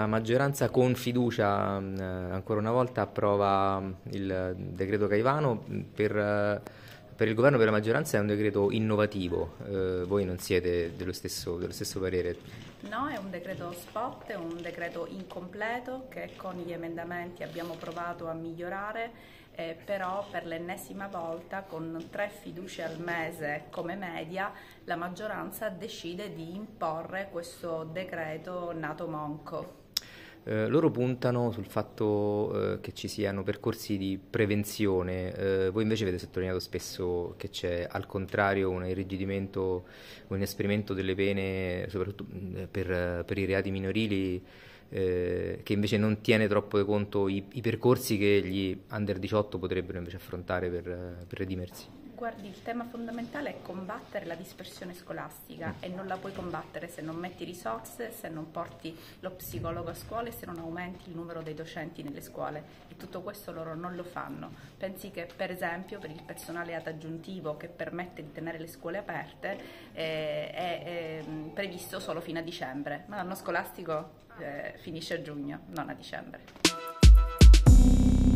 La maggioranza con fiducia ancora una volta approva il decreto Caivano. Per il governo, per la maggioranza è un decreto innovativo. Voi non siete dello stesso parere? No, è un decreto spot, è un decreto incompleto che con gli emendamenti abbiamo provato a migliorare, però per l'ennesima volta con 3 fiducie al mese come media la maggioranza decide di imporre questo decreto nato monco. Loro puntano sul fatto che ci siano percorsi di prevenzione. Voi invece avete sottolineato spesso che c'è al contrario un irrigidimento, un inasprimento delle pene, soprattutto per i reati minorili, che invece non tiene troppo conto i percorsi che gli under 18 potrebbero invece affrontare per redimersi. Guardi, il tema fondamentale è combattere la dispersione scolastica e non la puoi combattere se non metti risorse, se non porti lo psicologo a scuola e se non aumenti il numero dei docenti nelle scuole, e tutto questo loro non lo fanno. Pensi che per esempio per il personale ad aggiuntivo che permette di tenere le scuole aperte è previsto solo fino a dicembre, ma l'anno scolastico finisce a giugno, non a dicembre.